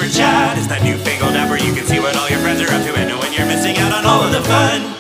Super Chat is that new fangled app where you can see what all your friends are up to and know when you're missing out on all of the fun.